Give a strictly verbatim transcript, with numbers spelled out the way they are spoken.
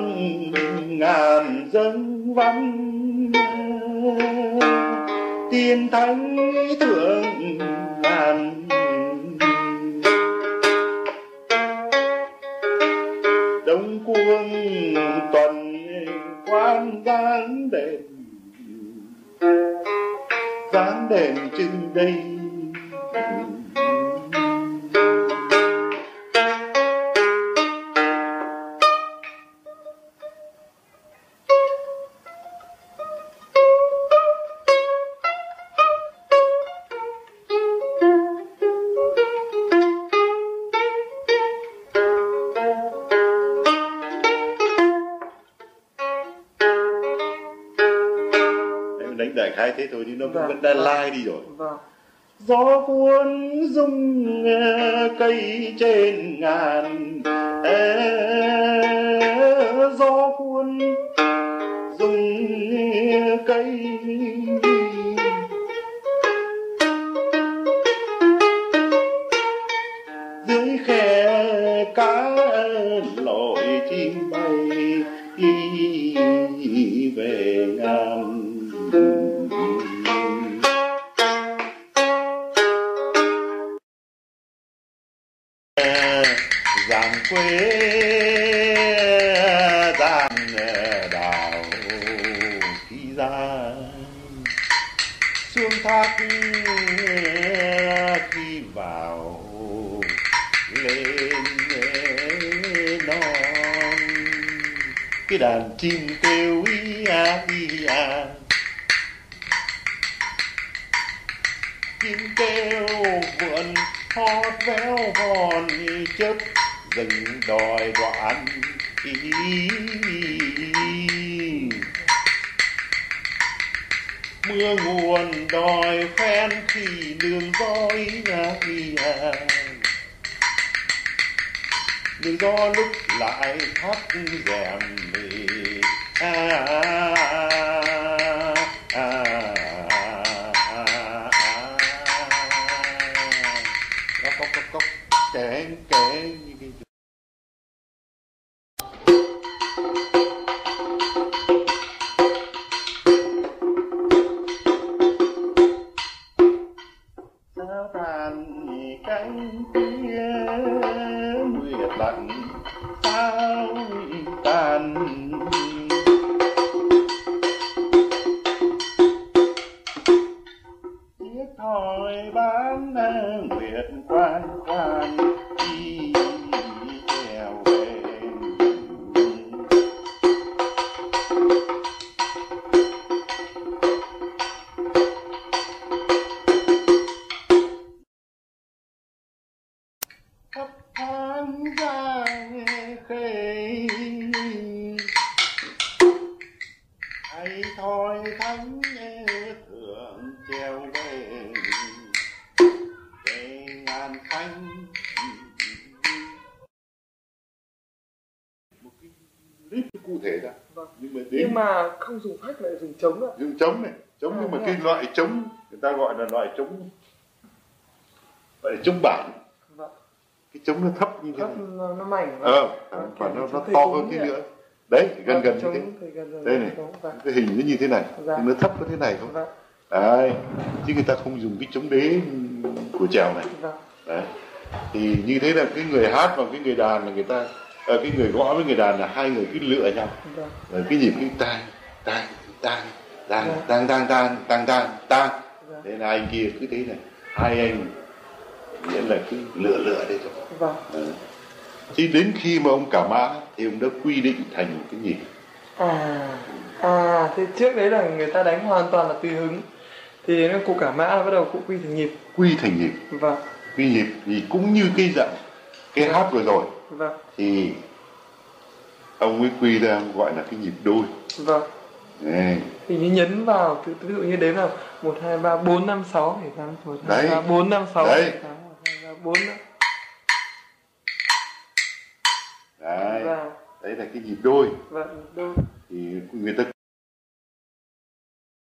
ngàn dâng văn tiên thánh thượng ngàn đông cuồng tuần quan dáng đền dáng đền chừng đây đánh đại khái thế thôi chứ nó vâng, vẫn đã vâng, lai đi rồi. Vâng. Gió cuốn rung cây trên ngàn, gió cuốn rung cây dưới khe cá lội chim bay đi về ngàn. Giang quê giang đào khi ra xuống thác khi vào lên non cái đàn chim kêu ý a ý a chim kêu vượn hót véo hòn chớp rừng đòi đoạn mưa nguồn đòi phen khi đường gió ý à ý à đường gió lúc lại thắt rèm à à à cốc cốc cốc kể kể như cái sao tàn cánh kia nguyệt lặn sao tàn chiếc thỏi bán nguyệt quan quan đi theo về khắp tháng ra khê hay thôi thánh thượng treo về về ngàn khanh một cái clip cụ thể ra vâng. nhưng mà đến... nhưng mà không dùng phách lại dùng trống ạ dùng trống này trống à, nhưng mà cái à. loại trống người ta gọi là loại trống gọi là trống bản vâng. Cái trống nó thấp như thế này nó, nó mảnh ờ à, và nó, nó to hơn tí nữa đấy gần gần như thế đây này vâng. Cái hình nó như thế này dạ. Nó thấp có thế này không vâng. Đấy chứ người ta không dùng cái trống đế của chèo này vâng. Đấy thì như thế là cái người hát và cái người đàn là người ta à, cái người gõ với người đàn là hai người cứ lựa nhau vâng. Rồi cái nhịp cái tang tang tang tang tang tang tang tang tang tang thế là anh kia cứ thế này hai anh nghĩa là cứ lựa lựa đây thôi vâng. Đấy. Thì đến khi mà ông Cả Mã thì ông đã quy định thành một cái nhịp à à thì trước đấy là người ta đánh hoàn toàn là tùy hứng thì nó cụ Cả Mã bắt đầu cụ quy thành nhịp quy thành nhịp vâng. Quy nhịp thì cũng như cái giọng cái vâng. Hát vừa rồi vâng. Thì ông ấy quy ra gọi là cái nhịp đôi vâng. Đấy. Thì như nhấn vào ví dụ như đếm là một hai ba bốn năm sáu thì tám một hai ba bốn năm sáu đấy bốn nữa đấy. Đấy là cái nhịp đôi vâng, đôi thì người ta